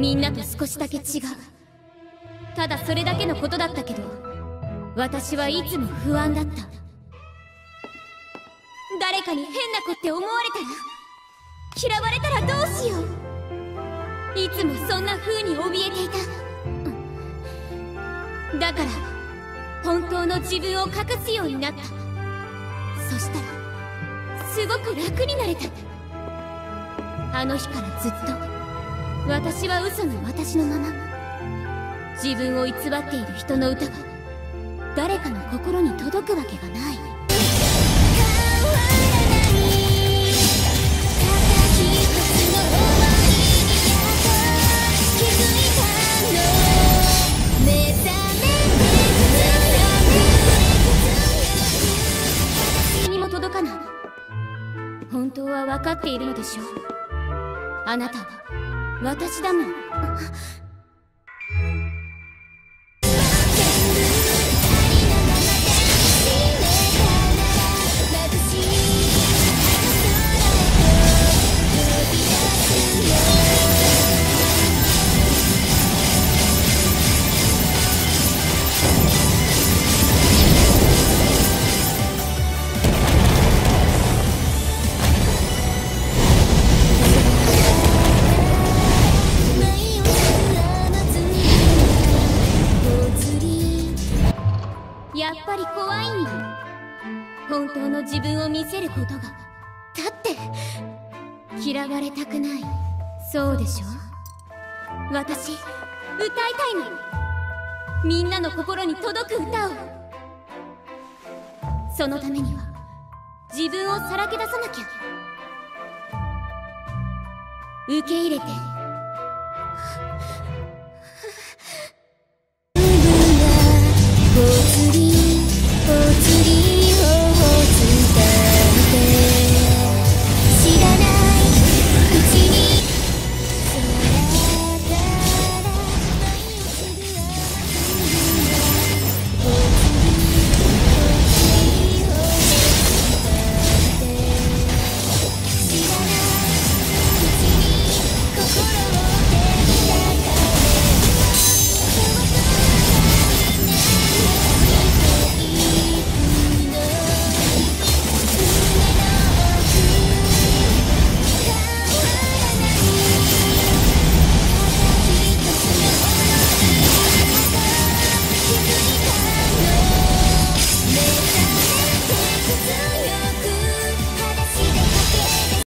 みんなと少しだけ違う。ただそれだけのことだったけど、私はいつも不安だった。誰かに変な子って思われたら、嫌われたらどうしよう。いつもそんな風に怯えていた。だから本当の自分を隠すようになった。そしたらすごく楽になれた。あの日からずっと私は嘘の私のまま。自分を偽っている人の歌が誰かの心に届くわけがない。にも届かない。本当は分かっているのでしょう。あなたは私だもん。やっぱり怖いんだ。本当の自分を見せることが。だって嫌われたくない。そうでしょ。私歌いたいの。みんなの心に届く歌を。そのためには自分をさらけ出さなきゃ。受け入れて